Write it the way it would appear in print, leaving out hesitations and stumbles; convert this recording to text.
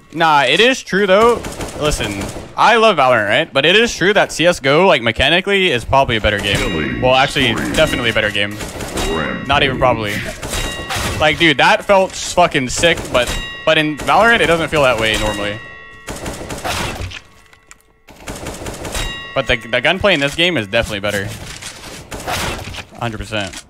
Nah, it is true though. Listen, I love Valorant, right? But it is true that CSGO, like mechanically, is probably a better game. Well, actually, definitely a better game. Not even probably. Like, dude, that felt fucking sick, but in Valorant, it doesn't feel that way normally. But the gunplay in this game is definitely better. 100%.